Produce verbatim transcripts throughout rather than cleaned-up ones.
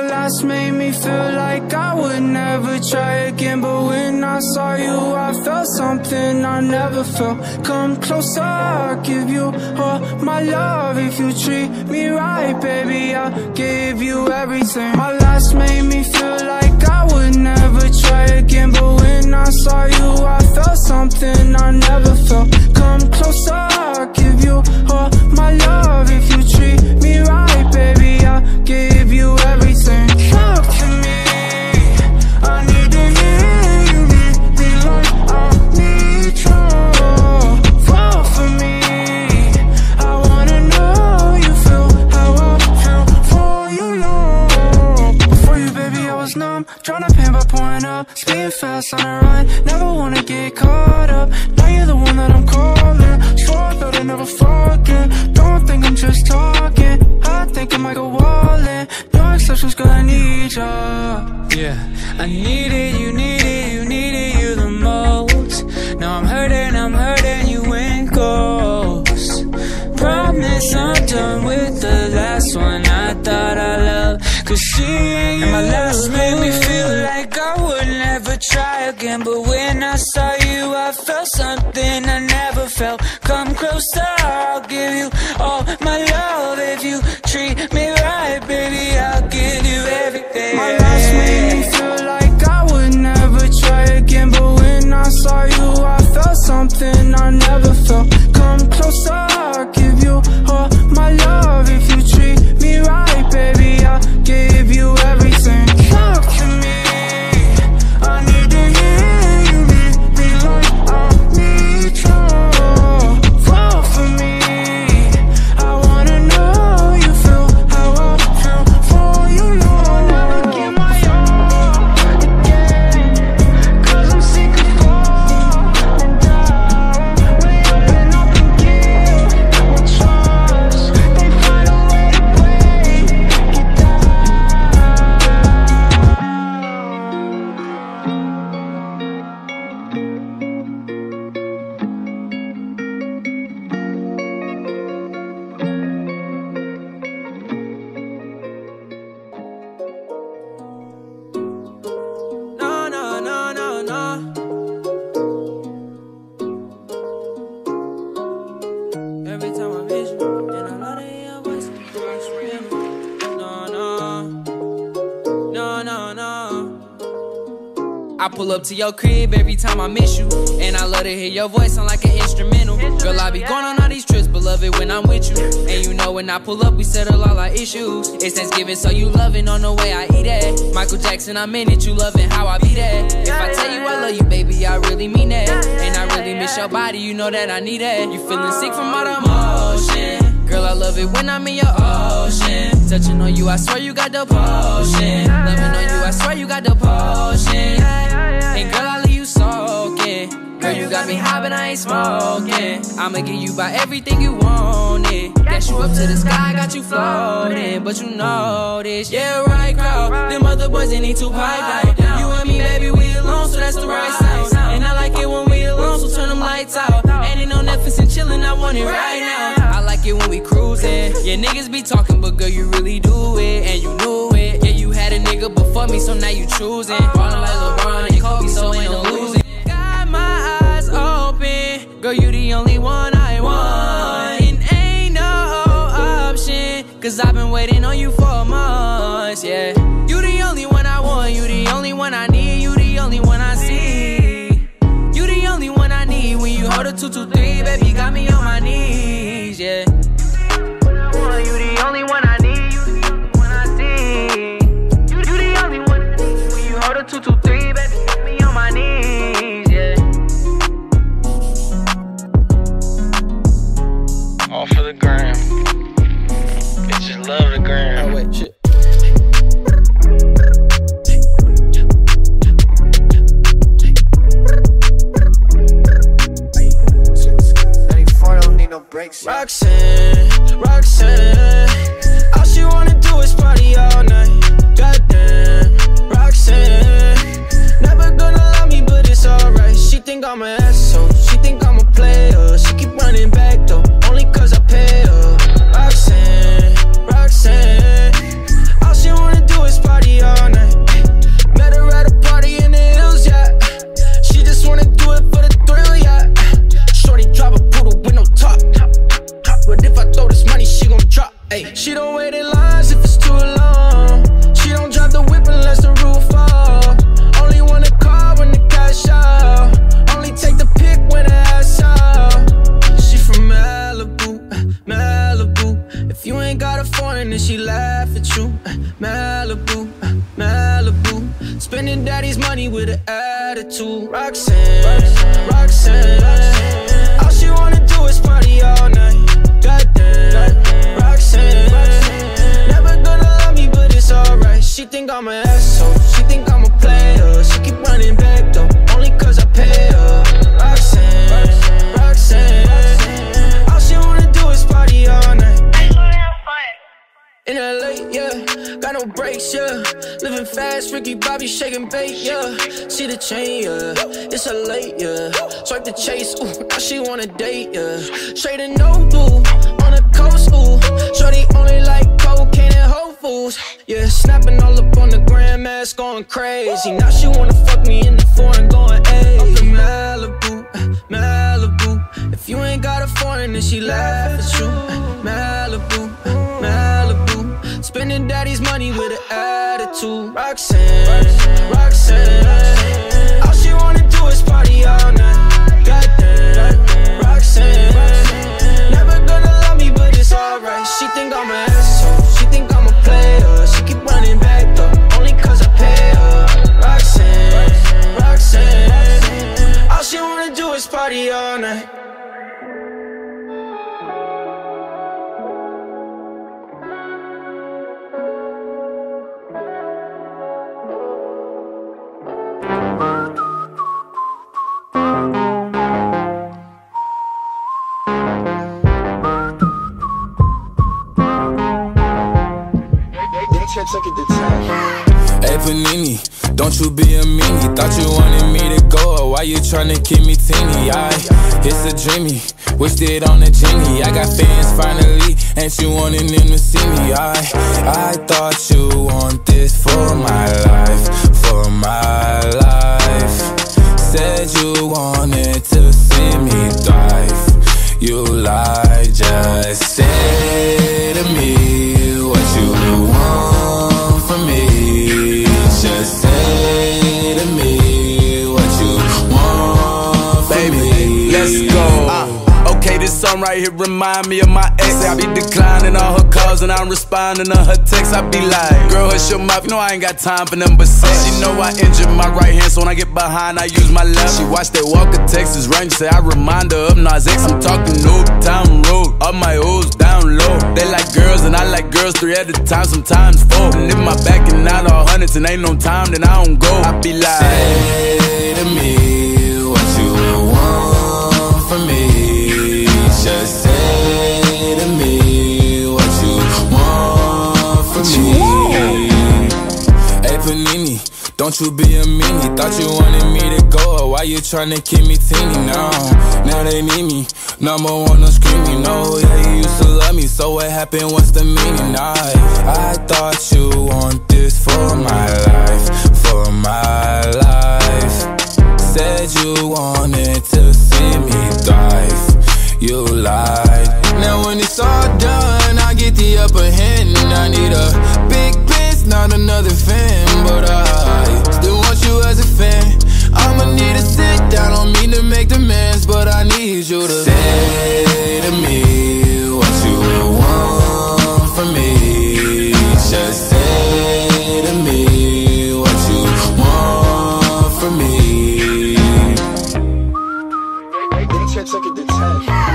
last made me feel like I would never try again, but when I saw you I felt something I never felt. Come closer, I'll give you all my love. If you treat me right, baby, I'll give you everything. My last made me feel like I would never try again, but when I saw you I felt something I never felt. Come closer, I'll give you all my love. If you treat me right, baby, I'll give you everything. Talk to me, I need to hear you read me like I need you. Fall for me, I wanna know you feel how I feel for you long. Before you, baby, I was numb, tryna paint by pouring up, speeding fast on a run, never wanna get caught up. Now you're the one that I'm calling, swore I thought I'd never fall again. Don't think I'm just talking, I think I might go all in. No exceptions, girl, I need ya. Yeah, I needed you, needed you, needed you the most. Now I'm hurting, I'm hurting, you went ghost. Promise I'm done with the last one I thought I loved, cause she ain't and my last made me feel like I would never try again, but when I saw you I felt something I never felt. Come closer, I'll give you all my love. If you treat me right, baby, I'll give you everything. My last made me feel like I would never try again, but when I saw you I felt something I never felt. Come closer, I'll give you all my love. If you treat me right, baby, I'll give you everything. Talk to me, I need to hear you read me like I need you. Fall for me, I wanna know you feel how I feel for you long. Never give my all again, cause I'm sick of falling down. We open up and give with trust, they find a way to break it down. No, no, no, no, no. Every time I miss you, and I love to hear your voice. No, no, no, no, no. I pull up to your crib every time I miss you, and I love to hear your voice sound like an instrumental. Girl, I be going on all these trips, but love it when I'm with you. And you know when I pull up, we settle all our issues. It's Thanksgiving, so you loving on the way I eat it. Michael Jackson, I'm in it, you loving how I be there. If I tell you I love you, baby, I really mean that. And I really miss your body, you know that I need it. You feeling sick from all the emotion. Girl, I love it when I'm in your ocean. Touching on you, I swear you got the potion. Loving on you, I swear you got the potion. And girl, I leave you soaking. Girl, you got me high, but I ain't smoking. I'ma give you by everything you wanted. Dash you up to the sky, got you floating. But you know this, yeah, right crowd. Them other boys, they need to pipe down. You and me, baby, we alone, so that's the right sound. And I like it when we alone, so turn them lights out. Ain't no Netflix and chillin', I want it right now. I like it when we cruising. Yeah, niggas be talking, but girl, you really do it, and you knew it. Yeah, you had a nigga before me, so now you choosing. Ballin' like LeBron and Kobe, so ain't no losing. Got my eyes open, girl, you the only one I want. And ain't no option, cause I've been waiting on you for months, yeah. You the only one I want, you the only one I need, you the only one I see. You the only one I need, when you hold a two, two, three, baby, got me on my knees, yeah. You the only one I need, you the only one I see. You, you the only one I need, when you hold a two, two, three, baby, got me on my knees, yeah. All for the gram. Bitches love the gram. Oh wait, shit. Roxanne, Roxanne, all she wanna do is party all night. Goddamn, Roxanne, never gonna love me, but it's alright. She think I'm an asshole, she think I'm a player. She keep running back though, only cause I pay her. Roxanne, Roxanne, all she wanna do is party Ay, she don't wait in lines if it's too long. She don't drive the whip unless the roof fall. Only want a car when the cash out. Only take the pic when the ass out. She from Malibu, Malibu. If you ain't got a foreign, then she laugh at you. Malibu, Malibu. Spending daddy's money with an attitude. Roxanne, Roxanne, Roxanne, Roxanne. All she wanna do is party all night. Goddamn, Roxanne, Roxanne. Never gonna love me, but it's alright. She think I'm an asshole. She think I'm a player. She keep running back though, only cause I pay her. Roxanne, Roxanne, Roxanne. All she wanna do is party all night. In L A, yeah, got no brakes, yeah. Living fast, Ricky Bobby shaking bait, yeah. See the chain, yeah, it's a late, yeah. Swipe the chase, ooh, now she wanna date, yeah. Straight and no blue, on the coast, ooh. Shorty only like cocaine and Whole Foods, yeah. Snapping all up on the grandmas, going crazy. Now she wanna fuck me in the foreign, going ayy. Up in Malibu, Malibu. If you ain't got a foreign, then she laugh at you. Malibu, Malibu. Spending daddy's money with an attitude. Roxanne, Roxanne, Roxanne. All she wanna do is party all night. Goddamn, Roxanne, Roxanne. Never gonna love me, but it's alright. She think I'm an asshole. She think I'm a player. She keep running back though, only cause I pay her. Roxanne, Roxanne, Roxanne. All she wanna do is party all night. Hey Panini, don't you be a meanie. Thought you wanted me to go, or why you tryna keep me teeny? I, it's a dreamy, wished it on a genie. I got fans finally, ain't you wanting them to see me? I, I thought you want this for my life, for my life. Said you wanted to see me thrive. You lied, just say to me what you want from me. Just say to me what you want from Baby, me. Let's go. Uh, okay, this song right here remind me of my ex. I be declining all her calls and I'm responding to her texts. I be like, girl, hush your mouth, you know I ain't got time for nothing but sex. She know I injured my right hand, so when I get behind, I use my left. She watched that Walker Texas Ranger, say I remind her of Nas X. I'm talking Old Town Road, all my O's down low. They like girls and I like girls three at a time, sometimes four. And if my back and out all hundreds and ain't no time, then I don't go. I be like, say to me what you want from me. Just say to me what you want from me. Hey Panini, don't you be a meanie. Thought you wanted me to go, or why you tryna keep me teeny now? Now they need me, number one on screen, you know. Yeah, you used to love me, so what happened, what's the meaning? I, I thought you want this for my life, for my life. Said you wanted to see me thrive. You lied. Now when it's all done, I get the upper hand, and I need a big piece, not another fan. But I still want you as a fan. I'ma need to sit down, don't mean to make demands, but I need you to say to me what you want from me. Just say to me what you want from me. Check, check it, the tag.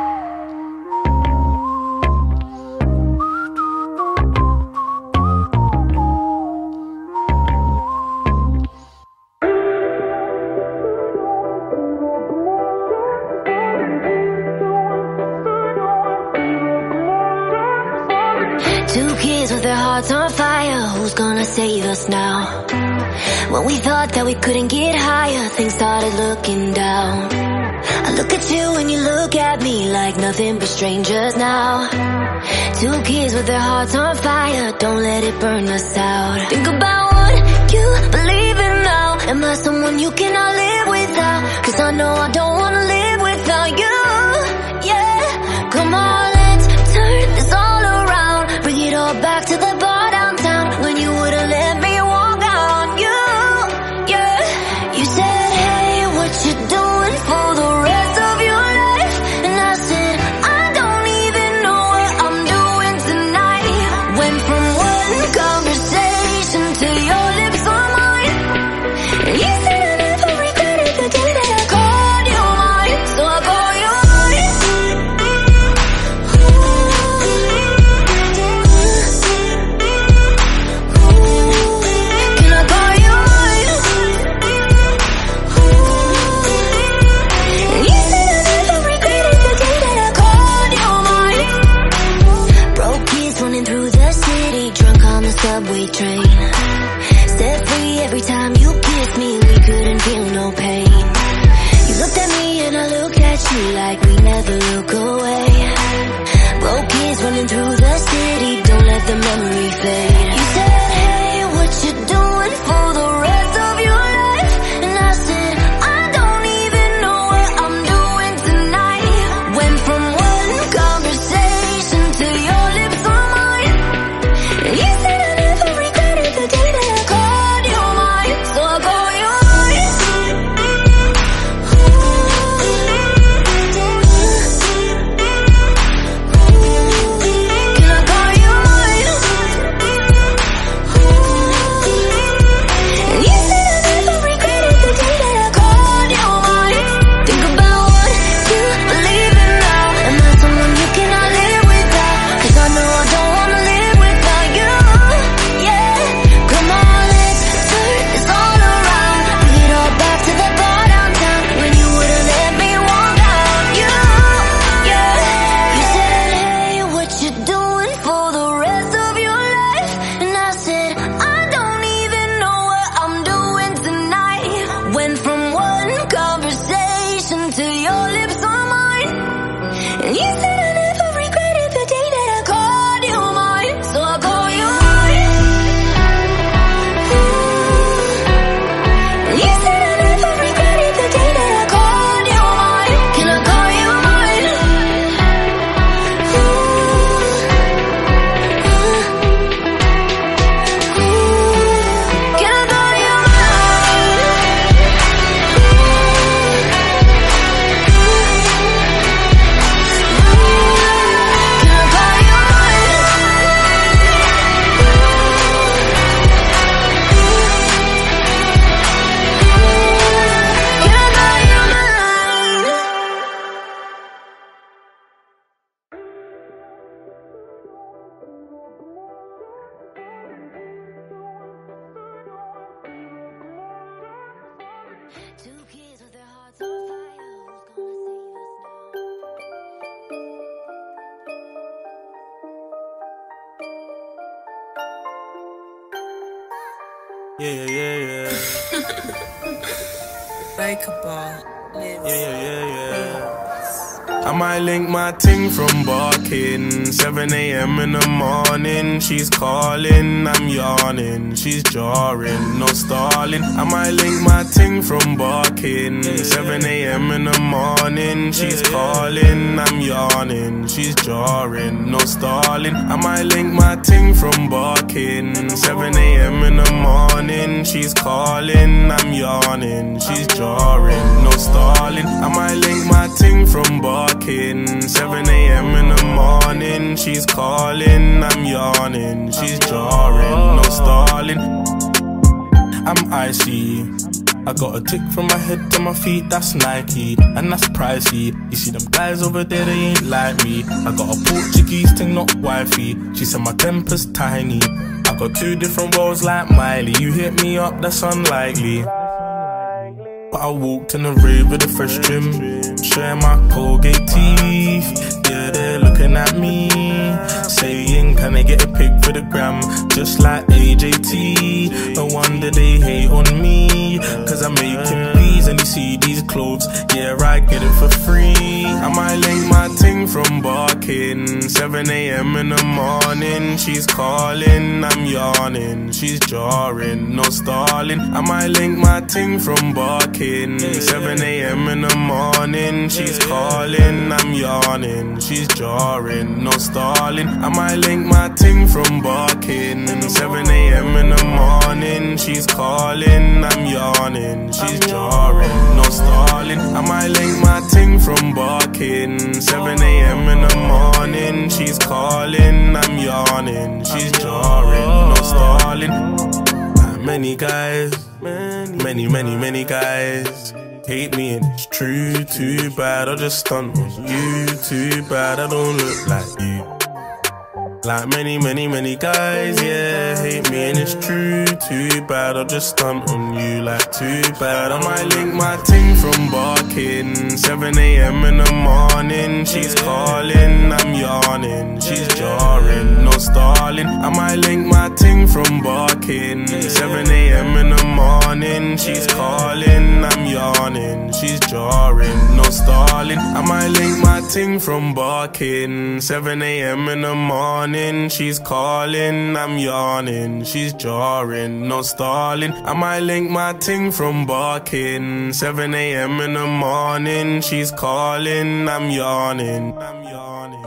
Two kids with their hearts on fire, who's gonna save us now? When we thought that we couldn't get higher, things started looking down. I look at you and you look at me like nothing but strangers now. Two kids with their hearts on fire, don't let it burn us out. Think about what you believe in now. Am I someone you cannot live without? Cause I know I don't wanna live without you. Yeah, come on, let's turn this all around. memory train. Set free every time you kissed me, we couldn't feel no pain. You looked at me and I looked at you like we never look away. Broke kids running through the city, don't let the memory fade. You said, hey, what you doing for the rest of your life? And I said, I don't even know what I'm doing tonight. Went from one conversation to your lips on mine. And you said I never regretted the day that I called you mine. So I call you mine. Can I call you mine? And you said I never regretted the day that I called you mine. Think about what you believe in now. Am I someone you cannot live without? Cause I know I don't wanna live without you. Yeah, come on, let's turn this all around. Bring it all back to the bar downtown when you wouldn't let me walk out. You, yeah, you said, hey, what you doing for the rest of your life? And I said, I don't even know what I'm doing tonight. Went from one conversation to your lips on mine. And you said I never regretted the day that I called you mine. So I call you mine. And you said I never regretted the day that I called you mine. Can I call you mine? Can I call you Two kids with their hearts on fire, who's gonna save us now? Yeah, yeah, yeah, Like a ball. yeah, yeah, yeah, yeah. I might link my ting from barking. seven A M in the morning, she's calling, I'm yawning. She's jarring, no stalling. I might link my ting from barking. seven A M in the morning, she's calling, I'm yawning. She's jarring, no stalling. I might link my ting from barking. seven A M in the morning, she's calling, I'm yawning. She's jarring, no stalling. I might link my ting from barking. seven A M in the morning, she's calling, I'm yawning. She's jarring, no stalling. I'm icy. I got a tick from my head to my feet, that's Nike, and that's pricey. You see them guys over there, they ain't like me. I got a Portuguese thing, not wifey. She said my temper's tiny. I got two different roles like Miley. You hit me up, that's unlikely. But I walked in the rave with a fresh trim, showing my Colgate teeth. Yeah, they're looking at me, saying, can I get a pic for the gram? Just like A J T. No wonder they hate on me, cause I make him please. And you see these clothes, yeah, I get it for free. I might link my ting from barking. seven A M in the morning, she's calling, I'm yawning. She's jarring, no stalling. I might link my ting from barking. seven A M in the morning, she's calling, I'm yawning. She's jarring, no stalling. I might link my ting from barking. seven A M in the morning, she's calling, I'm yawning. She's jarring, no stalling. I might link my ting from barking. seven A M in the morning, she's calling, I'm yawning. She's jarring, no stalling. Many guys, many, many, many guys hate me and it's true. Too bad I just stunt on you. Too bad I don't look like you. Like many, many, many guys, yeah, hate me and it's true. Too bad I'll just stunt on you. Like too bad I might link my ting from barking. seven A M in the morning, she's calling, I'm yawning. She's jarring, no stalling. I might link my ting from barking. seven A M in the morning, she's calling, I'm yawning, she's jarring, no stalling. I might link my ting from barking. seven A M in the morning, she's calling, I'm yawning, she's jarring, no stalling. I might link my ting from barking. seven A M in the morning, she's calling, I'm yawning, I'm yawning.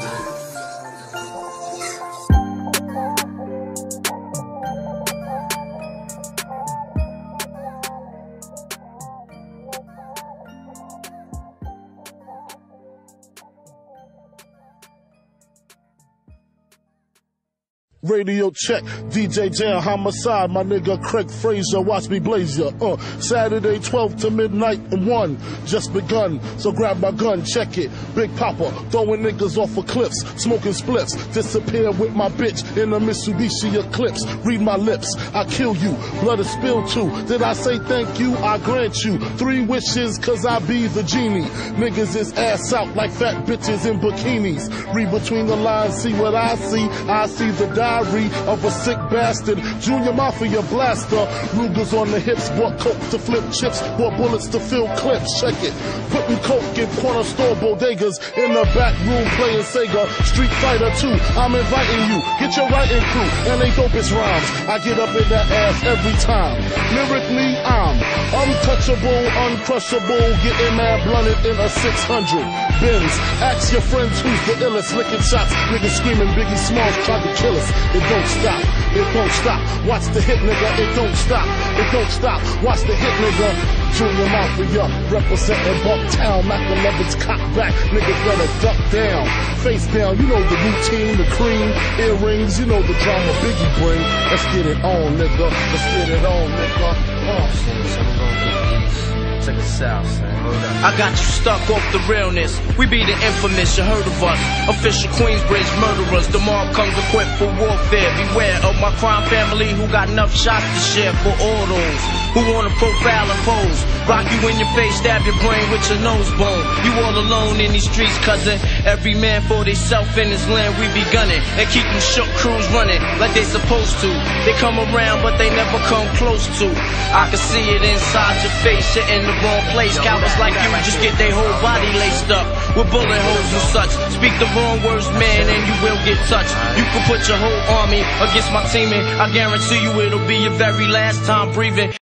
Radio check, D J Jam, homicide, my nigga Craig Fraser, watch me blaze ya. Uh, Saturday twelve to midnight and one, just begun, so grab my gun, check it. Big Papa, throwing niggas off of cliffs, smoking spliffs, disappear with my bitch in a Mitsubishi Eclipse. Read my lips, I kill you, blood is spilled too. Did I say thank you? I grant you three wishes, cause I be the genie. Niggas is ass out like fat bitches in bikinis. Read between the lines, see what I see. I see the diary of a sick bastard, Junior Mafia blaster. Rugers on the hips, bought coke to flip chips, bought bullets to fill clips. Check it, putting coke in corner store bodegas, in the back room playing Sega. Street Fighter two, I'm inviting you, get your writing crew, and they dopest rhymes. I get up in that ass every time. Lyrically, I'm untouchable, uncrushable, getting mad blunted in a six hundred Benz. Ask your friends who's the illest, licking shots, niggas screaming Biggie Smalls tried to kill us. It don't stop, it don't stop. Watch the hit, nigga, it don't stop, it don't stop. Watch the hit, nigga. Junior Mafia, representing Bucktown, Mac eleven's cock back, niggas better duck down, face down. You know the routine, the cream, earrings, you know the drama Biggie bring. Let's get it on, nigga. Let's get it on, nigga. Uh. Check us out, son. I got you stuck off the realness. We be the infamous, you heard of us. Official Queensbridge murderers. The mob comes equipped for warfare. Beware of my crime family who got enough shots to share for all those who wanna profile and pose. Rock you in your face, stab your brain with your nose bone. You all alone in these streets, cousin. Every man for theyself in his land, we be gunning and keep them shook crews running like they supposed to. They come around, but they never come close to. I can see it inside your face, you're in the wrong place. Cowards like you just get their whole body laced up with bullet holes and such. Speak the wrong words, man, and you will get touched. You can put your whole army against my team, and I guarantee you it'll be your very last time breathing.